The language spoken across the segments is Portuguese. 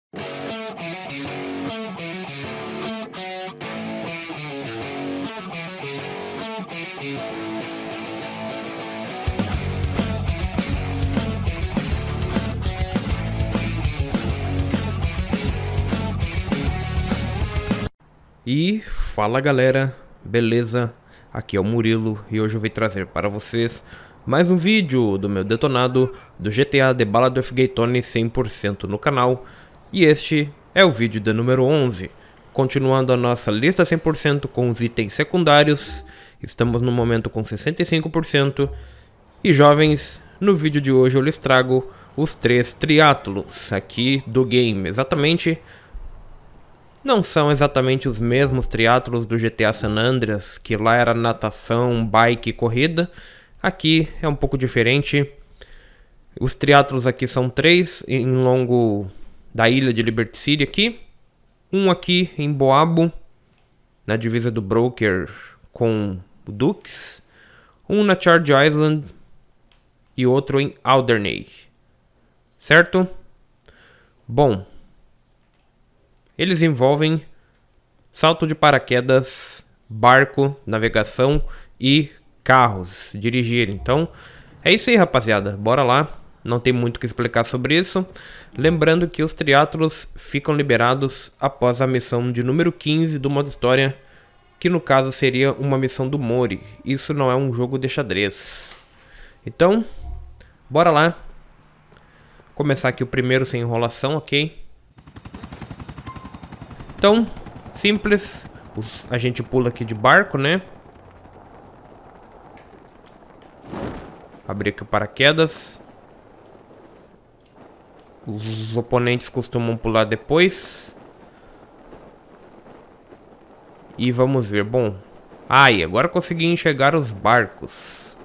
E fala galera, beleza? Aqui é o Murilo e hoje eu vim trazer para vocês mais um vídeo do meu detonado do GTA The Ballad of Gay Tony 100% no canal. E este é o vídeo de número 11, continuando a nossa lista 100% com os itens secundários. Estamos no momento com 65%. E jovens, no vídeo de hoje eu lhes trago os 3 triatlos aqui do game, exatamente. Não são exatamente os mesmos triatlos do GTA San Andreas, que lá era natação, bike e corrida. Aqui é um pouco diferente. Os triatlos aqui são 3 em longo da ilha de Liberty City aqui. Um aqui em Boabo, na divisa do Broker com o Dukes. Um na Charge Island e outro em Alderney. Certo? Bom, eles envolvem salto de paraquedas, barco, navegação e carros, dirigir. Então, é isso aí, rapaziada. Bora lá. Não tem muito o que explicar sobre isso. Lembrando que os triatlos ficam liberados após a missão de número 15 do modo história, que no caso seria uma missão do Mori. Isso não é um jogo de xadrez. Então, bora lá. Começar aqui o primeiro sem enrolação, ok? Então, simples, a gente pula aqui de barco, né? Abrir aqui o paraquedas. Os oponentes costumam pular depois. E vamos ver, bom. Ai, agora consegui enxergar os barcos.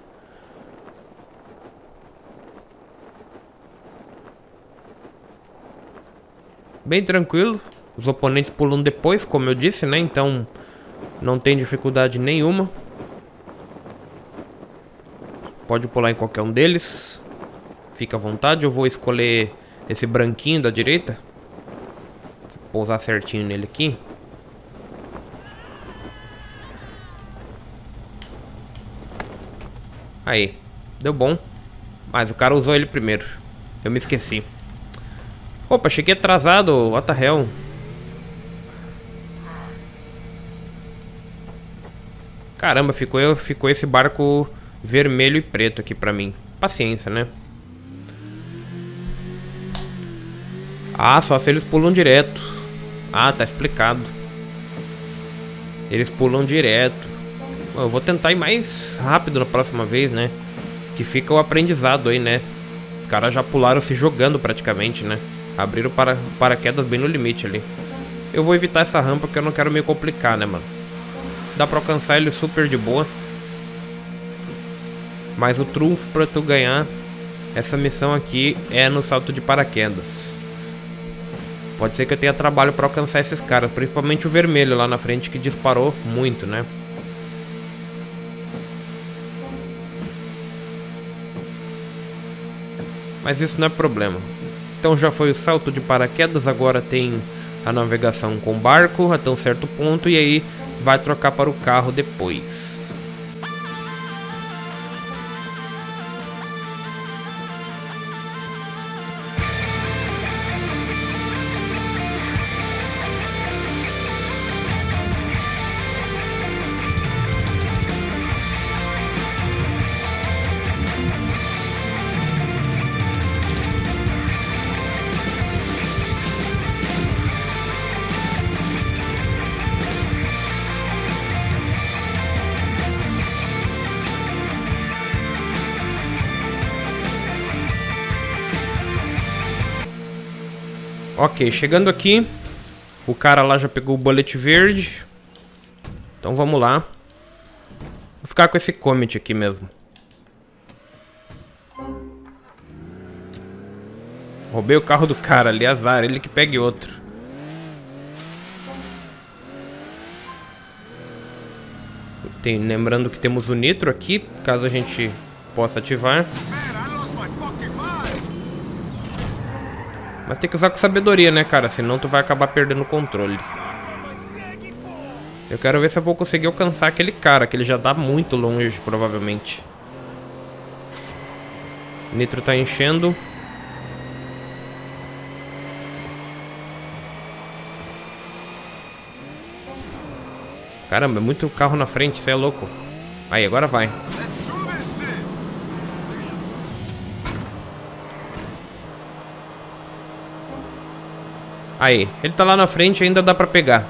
Bem tranquilo. Os oponentes pulam depois, como eu disse, né? Então não tem dificuldade nenhuma. Pode pular em qualquer um deles. Fica à vontade. Eu vou escolher esse branquinho da direita. Vou pousar certinho nele aqui. Aí, deu bom. Mas o cara usou ele primeiro. Eu me esqueci. Opa, cheguei atrasado. What the hell? Caramba, ficou esse barco vermelho e preto aqui pra mim. Paciência, né? Ah, só se eles pulam direto. Ah, tá explicado. Eles pulam direto. Eu vou tentar ir mais rápido na próxima vez, né? Que fica o aprendizado aí, né? Os caras já pularam se jogando praticamente, né? Abriram paraquedas bem no limite ali. Eu vou evitar essa rampa porque eu não quero me complicar, né, mano? Dá pra alcançar ele super de boa. Mas o trunfo pra tu ganhar essa missão aqui é no salto de paraquedas. Pode ser que eu tenha trabalho pra alcançar esses caras, principalmente o vermelho lá na frente que disparou muito, né? Mas isso não é problema. Então já foi o salto de paraquedas, agora tem a navegação com barco até um certo ponto e aí vai trocar para o carro depois. Ok, chegando aqui, o cara lá já pegou o bullet verde. Então vamos lá. Vou ficar com esse Comet aqui mesmo. Roubei o carro do cara ali, azar, ele que pegue outro. Lembrando que temos o nitro aqui, caso a gente possa ativar. Mas tem que usar com sabedoria, né, cara? Senão tu vai acabar perdendo o controle. Eu quero ver se eu vou conseguir alcançar aquele cara, que ele já tá muito longe, provavelmente. O nitro tá enchendo. Caramba, é muito carro na frente, você é louco. Aí, agora vai. Aí, ele tá lá na frente e ainda dá pra pegar.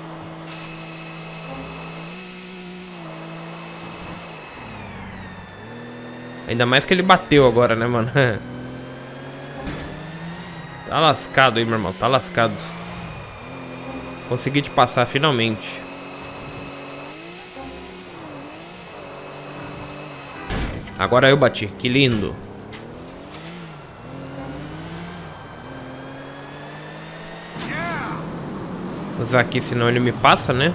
Ainda mais que ele bateu agora, né, mano? Tá lascado aí, meu irmão. Tá lascado. Consegui te passar, finalmente. Agora eu bati. Que lindo. Vou usar aqui, senão ele me passa, né?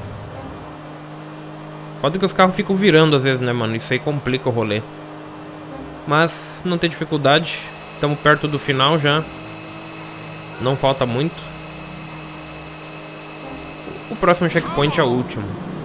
Foda que os carros ficam virando às vezes, né, mano? Isso aí complica o rolê. Mas não tem dificuldade. Estamos perto do final já. Não falta muito. O próximo checkpoint é o último.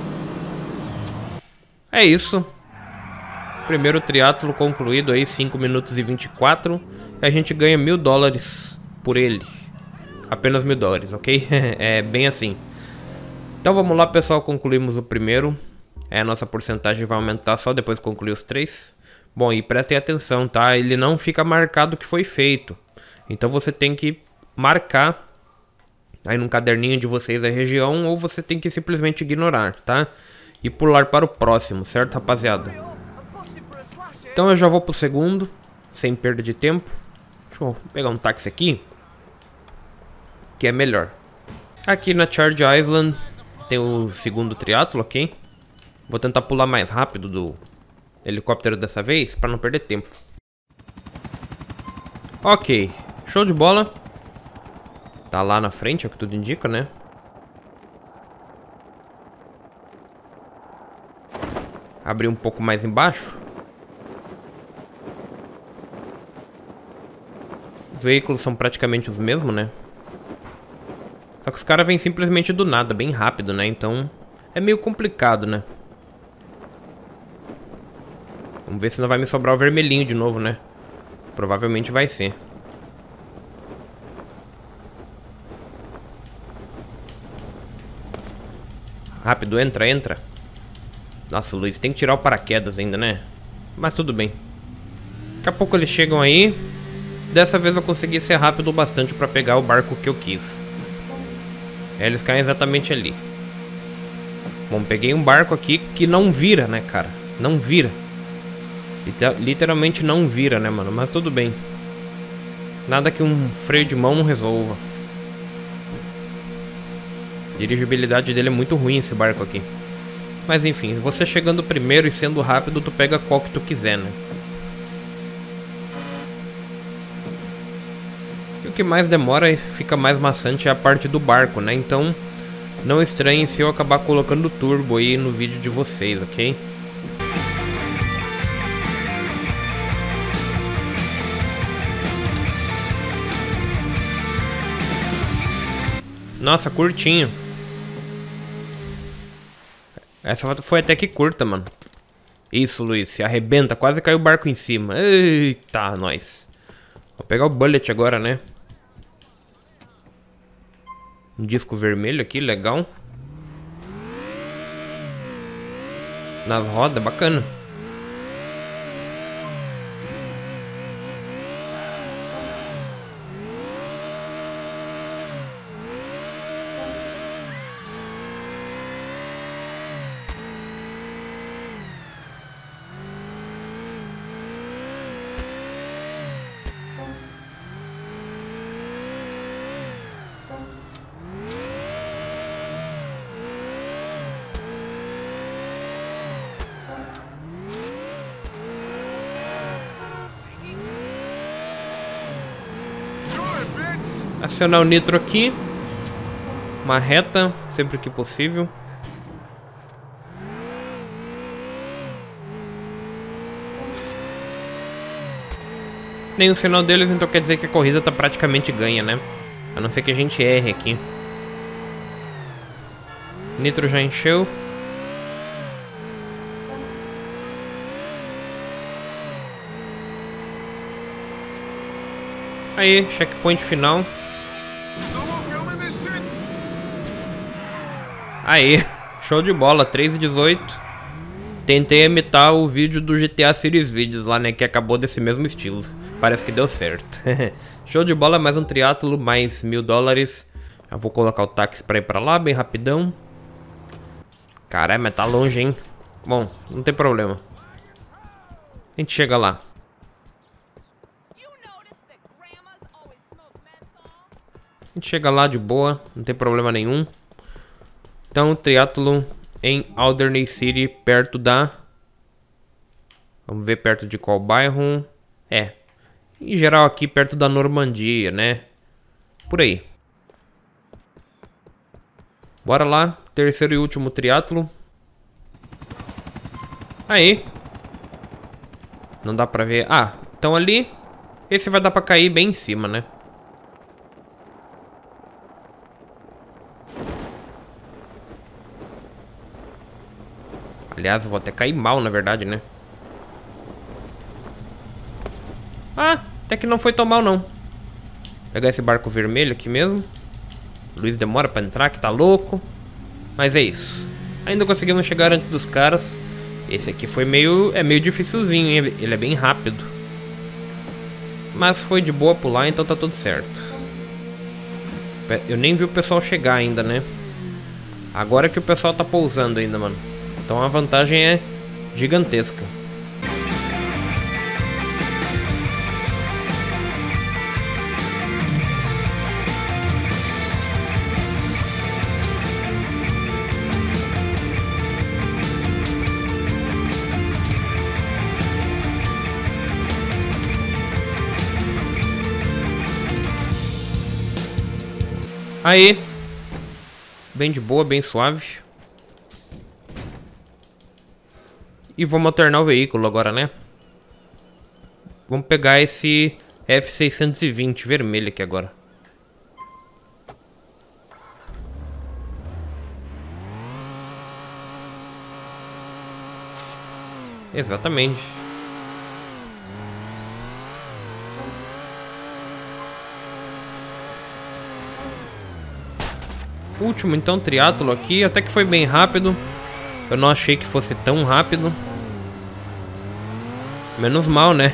É isso. Primeiro triatlo concluído aí, 5 minutos e 24. E a gente ganha $1000 por ele. Apenas $1000, ok? É bem assim. Então vamos lá, pessoal. Concluímos o primeiro. A nossa porcentagem vai aumentar só depois de concluir os 3. Bom, e prestem atenção, tá? Ele não fica marcado que foi feito. Então você tem que marcar aí num caderninho de vocês a região, ou você tem que simplesmente ignorar, tá? E pular para o próximo, certo, rapaziada? Então eu já vou pro segundo, sem perda de tempo. Deixa eu pegar um táxi aqui, que é melhor. Aqui na Charge Island tem o segundo triatlo, ok? Vou tentar pular mais rápido do helicóptero dessa vez, para não perder tempo. Ok, show de bola. Tá lá na frente, é o que tudo indica, né? Abrir um pouco mais embaixo. Os veículos são praticamente os mesmos, né? Só que os caras vêm simplesmente do nada, bem rápido, né? Então é meio complicado, né? Vamos ver se não vai me sobrar o vermelhinho de novo, né? Provavelmente vai ser. Rápido, entra, entra. Nossa, Luiz, tem que tirar o paraquedas ainda, né? Mas tudo bem. Daqui a pouco eles chegam aí. Dessa vez eu consegui ser rápido o bastante pra pegar o barco que eu quis. Eles caem exatamente ali. Bom, peguei um barco aqui que não vira, né, cara? Não vira. Literalmente não vira, né, mano? Mas tudo bem. Nada que um freio de mão não resolva. A dirigibilidade dele é muito ruim, esse barco aqui. Mas enfim, você chegando primeiro e sendo rápido, tu pega qual que tu quiser, né? E o que mais demora e fica mais maçante é a parte do barco, né? Então, não estranhem se eu acabar colocando turbo aí no vídeo de vocês, ok? Nossa, curtinho. Essa foi até que curta, mano. Isso, Luiz, se arrebenta. Quase caiu o barco em cima. Eita, nós. Vou pegar o bullet agora, né? Um disco vermelho aqui, legal. Nas rodas, bacana. Acionar o nitro aqui. Uma reta, sempre que possível. nem o sinal deles, então quer dizer que a corrida tá praticamente ganha, né? A não ser que a gente erre aqui. Nitro já encheu. Aí, checkpoint final. Aí, show de bola, 3:18. Tentei imitar o vídeo do GTA Series Vídeos lá, né, que acabou desse mesmo estilo. Parece que deu certo. Show de bola, mais um triatlo, mais $1000. Eu vou colocar o táxi pra ir pra lá, bem rapidão. Caramba, mas tá longe, hein. Bom, não tem problema. A gente chega lá. A gente chega lá de boa, não tem problema nenhum. Então, triatlo em Alderney City, perto da... Vamos ver perto de qual bairro. É, em geral aqui perto da Normandia, né? Por aí. Bora lá, terceiro e último triatlo. Aí. Não dá pra ver. Ah, então ali. Esse vai dar pra cair bem em cima, né? Aliás, eu vou até cair mal, na verdade, né? Ah, até que não foi tão mal, não. Vou pegar esse barco vermelho aqui mesmo. O Luiz demora pra entrar, que tá louco. Mas é isso. Ainda conseguimos chegar antes dos caras. Esse aqui foi meio dificilzinho, hein? Ele é bem rápido. Mas foi de boa pular, então tá tudo certo. Eu nem vi o pessoal chegar ainda, né? Agora que o pessoal tá pousando ainda, mano. Então a vantagem é gigantesca. Aí, bem de boa, bem suave. E vamos alternar o veículo agora, né? Vamos pegar esse F620 vermelho aqui agora. Exatamente. Último então triatlo aqui, até que foi bem rápido. Eu não achei que fosse tão rápido. Menos mal, né?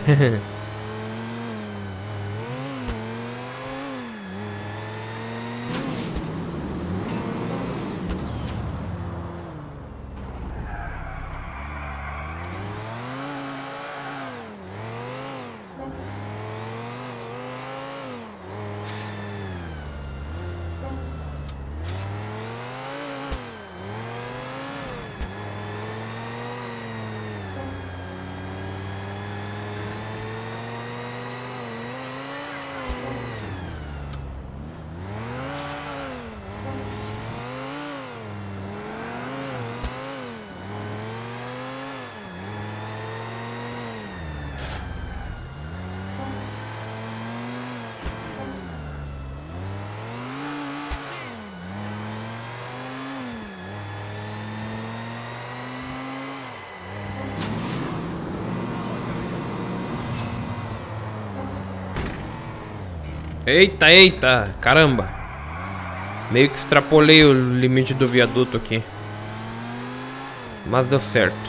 Eita, eita, caramba. Meio que extrapolei o limite do viaduto aqui. Mas deu certo.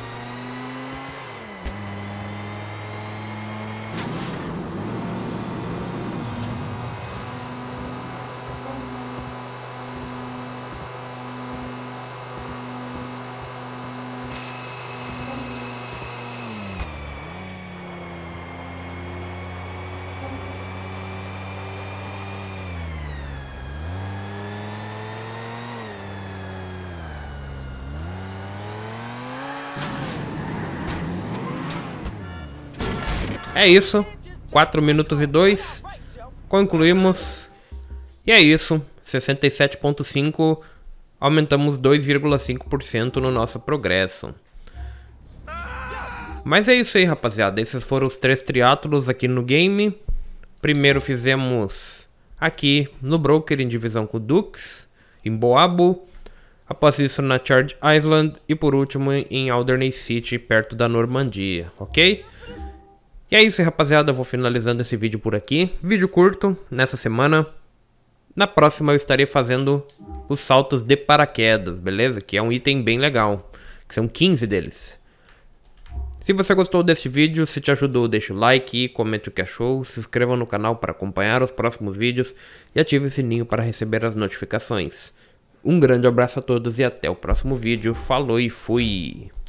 É isso, 4 minutos e 2, concluímos, e é isso, 67.5, aumentamos 2,5% no nosso progresso. Mas é isso aí, rapaziada. Esses foram os 3 triatlos aqui no game. Primeiro fizemos aqui no Broker, em divisão com o Dux, em Boabo. Após isso na Charge Island. E por último em Alderney City, perto da Normandia, ok? E é isso aí, rapaziada. Eu vou finalizando esse vídeo por aqui. Vídeo curto nessa semana. Na próxima eu estarei fazendo os saltos de paraquedas, beleza? Que é um item bem legal, que são 15 deles. Se você gostou desse vídeo, se te ajudou, deixa o like, comente o que achou, se inscreva no canal para acompanhar os próximos vídeos e ative o sininho para receber as notificações. Um grande abraço a todos e até o próximo vídeo. Falou e fui!